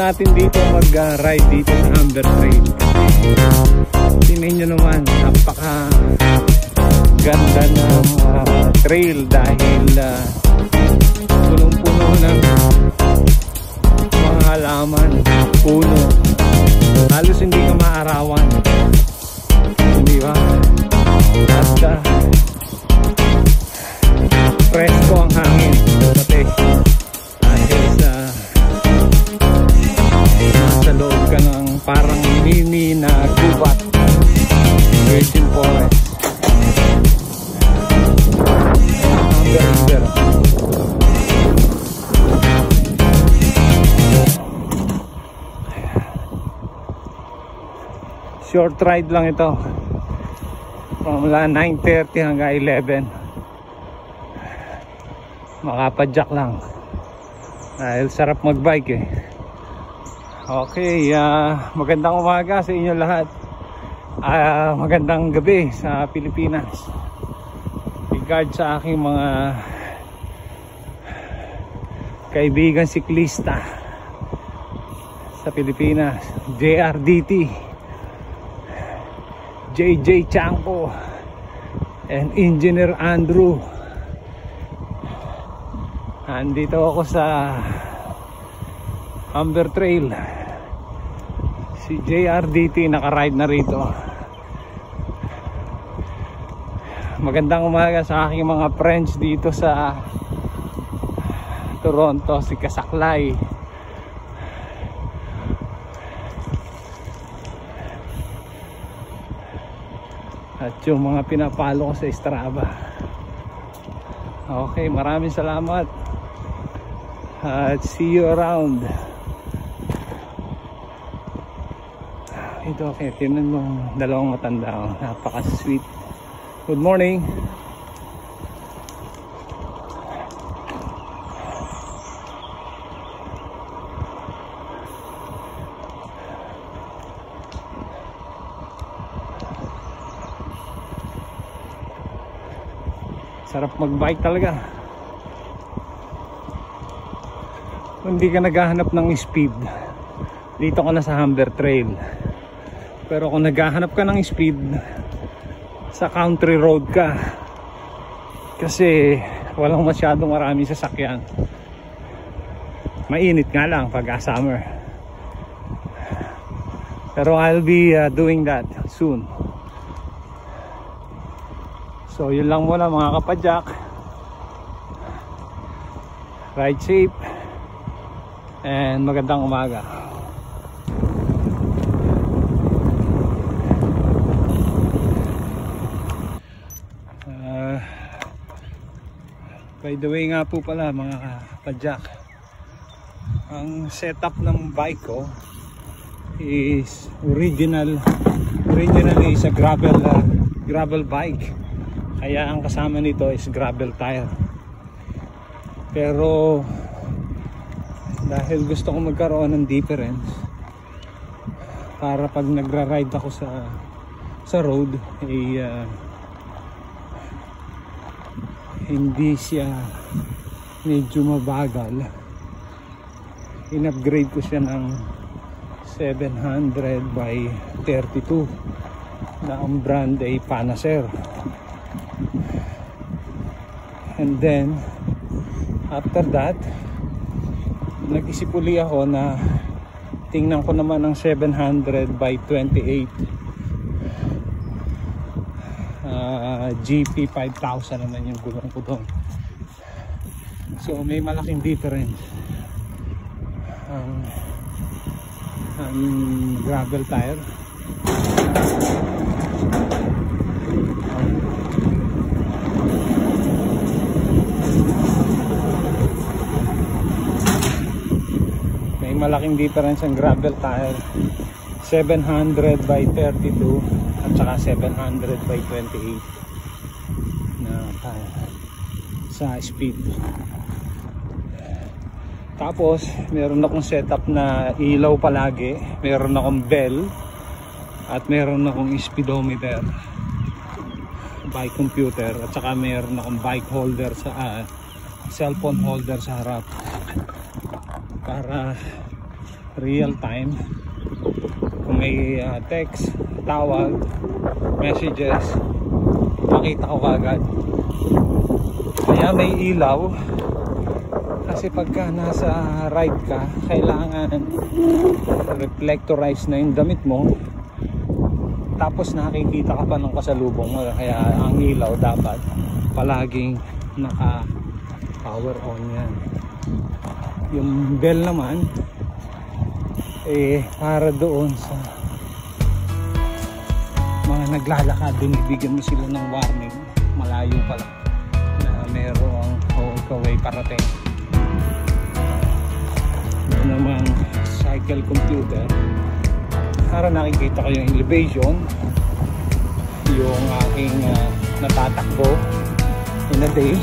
natin dito mag-ride dito sa Amber Trail. Tingnan nyo naman, napaka ganda ng trail dahil punong-puno ng mga halaman, puno. Halos hindi ka maarawan, hindi ba? At presko ang hangin pati dahil nasa loob ka ng parang mini na gubat, virgin forest. Amber. Short ride lang ito from 9:30 hanggang 11. Makapadyak lang dahil sarap magbike eh. Okay, magandang umaga sa inyo lahat. Magandang gabi sa Pilipinas. Regard sa aking mga kaibigan siklista sa Pilipinas, JRDT, JJ Chanko, and Engineer Andrew. Andito ako sa Amber Trail. Si JRDT nakaride na rito. Magandang umaga sa aking mga friends dito sa Toronto, si Kasaklay, at yung mga pinapalo ko sa Strava. Okay, maraming salamat at see you around. Ito, okay, tinan mo dalawang matanda, napaka sweet. Good morning. Sarap magbike talaga. Kung hindi ka naghahanap ng speed, dito ka na sa Amber Trail. Pero kung naghahanap ka ng speed, sa country road ka, kasi walang masyadong maraming sasakyan. Mainit nga lang pag summer, pero I'll be doing that soon. So yun lang muna mga kapadyak. Ride safe and magandang umaga. By the way nga po pala mga kapadyak, ang setup ng bike ko is originally is a gravel bike. Kaya ang kasama nito is gravel tire. Pero dahil gusto ko magkaroon ng difference para pag nagra-ride ako sa road hindi siya medyo mabagal, in-upgrade ko siya ng 700 by 32 na ang brand ay Panacer. And then after that, nag-isip uli ako na tingnan ko naman ang 700 by 28 GP 5000 naman yung gulong ko doon. So may malaking difference ang gravel tire. May malaking difference ang gravel tire, 700 by 32 at saka 700 by 28 na sa speed. Tapos meron akong setup na ilaw palagi, meron akong bell, at meron akong speedometer, bike computer, at saka meron akong bike holder sa cellphone holder sa harap para real time. Kung may text, tawag, messages, makita ko kagad. Kaya may ilaw kasi pagka nasa ride ka, kailangan reflectorize na yung damit mo, tapos nakikita ka pa ng kasalubong mo. Kaya ang ilaw dapat palaging naka power on yan. Yung bell naman para doon sa mga naglalakad, binibigyan mo sila ng warning malayo pa lang na merong kaway parating. Yun naman cycle computer para nakikita ko yung elevation, yung aking natatakbo in a day,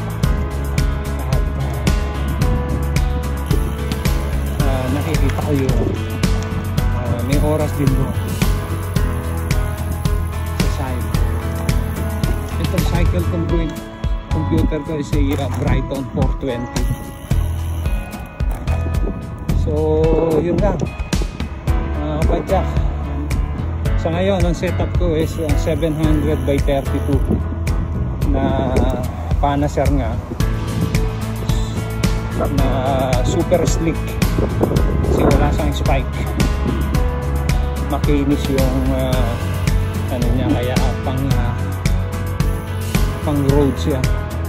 at nakikita ko yung may oras din doon sa side. Itong cycle computer ko is a Brighton 420. So yun lang, padyak. Sa ngayon ang setup ko is 700 by 32 na panaser nga, na super slick kasi wala siyang spike. Makinis yung ano niya, kaya pang road siya.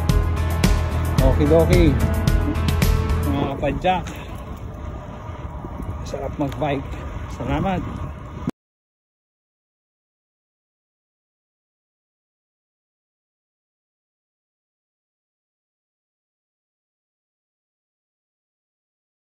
Okay mga kapadyak, sarap mag bike. Salamat.